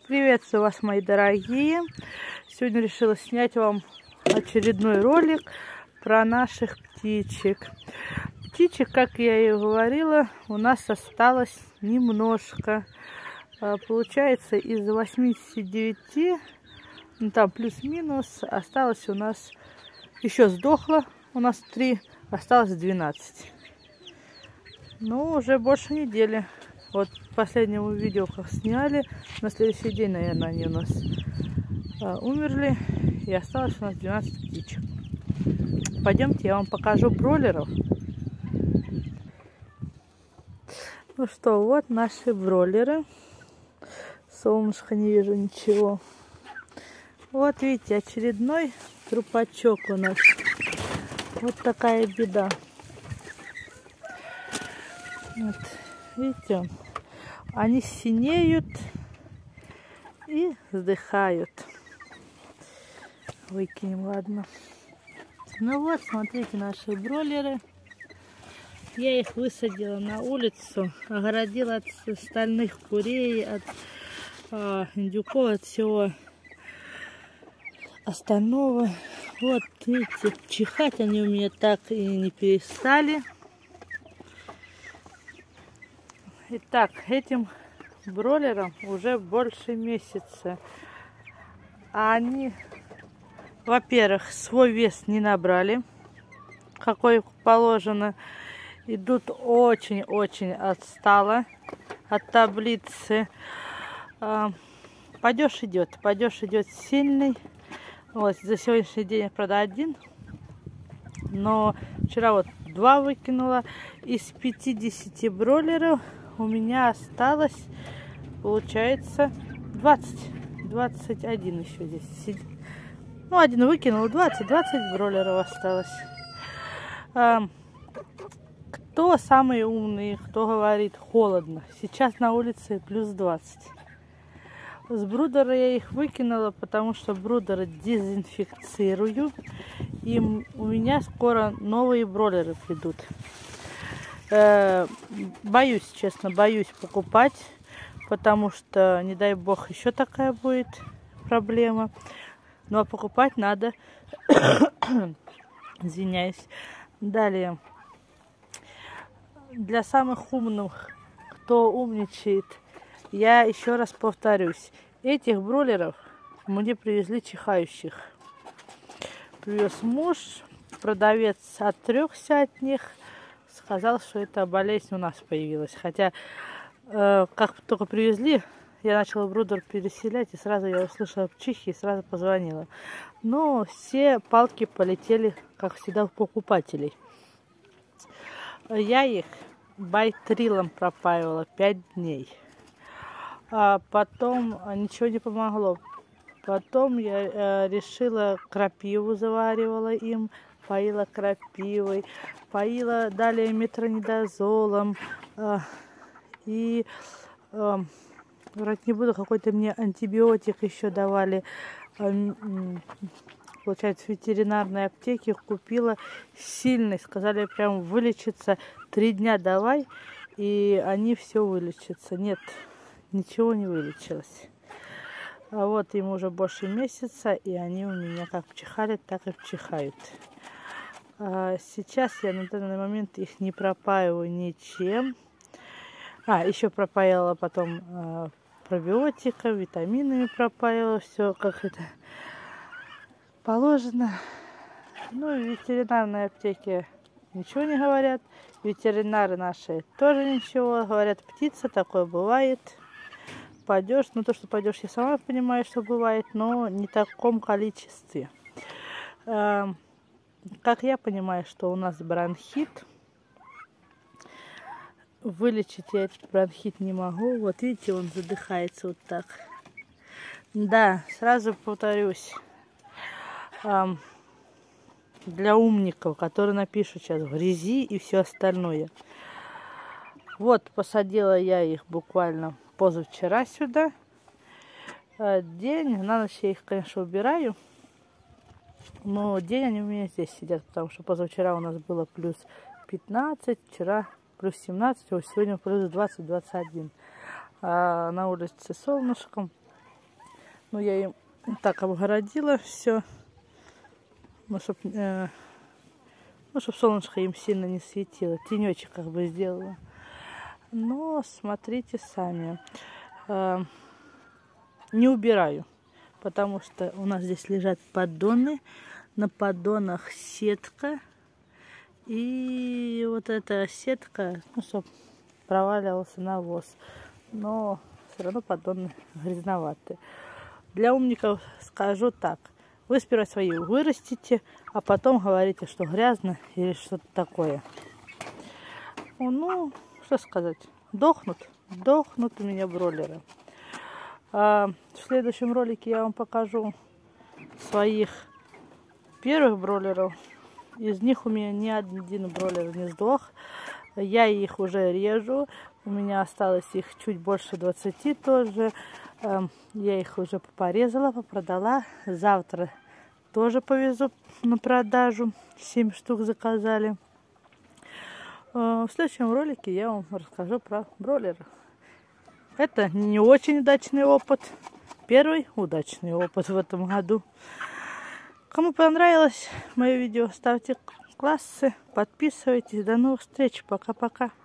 Приветствую вас, мои дорогие! Сегодня решила снять вам очередной ролик про наших птичек. Птичек, как я и говорила, у нас осталось немножко. Получается, из 89, ну там плюс-минус, осталось у нас, еще сдохло, у нас 3, осталось 12. Ну, уже больше недели. Вот последнему видео, как сняли, на следующий день, наверное, они у нас умерли. И осталось у нас 12 птичек. Пойдемте, я вам покажу бройлеров. Ну что, вот наши бройлеры. Солнышко, не вижу ничего. Вот видите, очередной трупачок у нас. Вот такая беда. Вот, видите, они синеют и вздыхают. Выкинем, ладно. Ну вот, смотрите, наши бройлеры. Я их высадила на улицу, огородила от остальных курей, от индюков, от всего остального. Вот, видите, чихать они у меня так и не перестали. Итак, этим бройлерам уже больше месяца. А они, во-первых, свой вес не набрали, какой положено. Идут очень-очень отстало от таблицы. Падеж идет сильный. Вот, за сегодняшний день, правда, 1. Но вчера вот 2 выкинула. Из 50 бройлеров у меня осталось, получается, 21 еще здесь сидит. Ну, 1 выкинул, 20 бройлеров осталось. Кто самый умный, кто говорит холодно? Сейчас на улице плюс 20. С брудера я их выкинула, потому что брудеры дезинфекцирую. И у меня скоро новые бройлеры придут. Боюсь, честно, боюсь покупать, потому что, не дай бог, еще такая будет проблема. Ну, а покупать надо. Извиняюсь. Далее. Для самых умных, кто умничает, я еще раз повторюсь. Этих бройлеров мне привезли чихающих. Привез муж, продавец отрекся от них. Сказал, что эта болезнь у нас появилась. Хотя, как только привезли, я начала брудер переселять, и сразу я услышала чихи и сразу позвонила. Но все палки полетели, как всегда, у покупателей. Я их байтрилом пропаивала 5 дней. А потом ничего не помогло. Потом я решила, крапиву заваривала им, поила крапивой, поила далее метронидозолом. И, врать не буду, какой-то мне антибиотик еще давали. Получается, в ветеринарной аптеке купила сильный. Сказали, прям вылечиться. 3 дня давай, и они все вылечатся. Нет, ничего не вылечилось. А вот им уже больше месяца, и они у меня как чихали, так и чихают. Сейчас я на данный момент их не пропаиваю ничем. Еще пропаивала потом пробиотиком, витаминами пропаивала, все как это положено. Ну, в ветеринарной аптеке ничего не говорят. Ветеринары наши тоже ничего. Говорят, птица, такое бывает. Падеж, ну то, что падеж, я сама понимаю, что бывает, но не в таком количестве. Как я понимаю, что у нас бронхит. Вылечить я этот бронхит не могу. Вот видите, он задыхается вот так. Да, сразу повторюсь. Для умников, которые напишут сейчас в грязи и все остальное. Вот, посадила я их буквально позавчера сюда. День, на ночь я их, конечно, убираю. Но день они у меня здесь сидят, потому что позавчера у нас было плюс 15, вчера плюс 17, а сегодня плюс 20-21. На улице солнышком. Ну, я им так обгородила все. Ну, чтоб солнышко им сильно не светило. Тенечек как бы сделала. Но смотрите сами. Не убираю, потому что у нас здесь лежат поддоны. На поддонах сетка. И вот эта сетка, ну, чтобы проваливался навоз. Но все равно поддоны грязноватые. Для умников скажу так. Вы сперва свои вырастите, а потом говорите, что грязно или что-то такое. Ну, что сказать. Дохнут у меня бройлеры. В следующем ролике я вам покажу своих первых бройлеров. Из них у меня ни один бройлер не сдох. Я их уже режу. У меня осталось их чуть больше 20 тоже. Я их уже порезала, попродала. Завтра тоже повезу на продажу. 7 штук заказали. В следующем ролике я вам расскажу про бройлера. Это не очень удачный опыт. Первый удачный опыт в этом году. Кому понравилось мое видео, ставьте классы, подписывайтесь. До новых встреч. Пока-пока.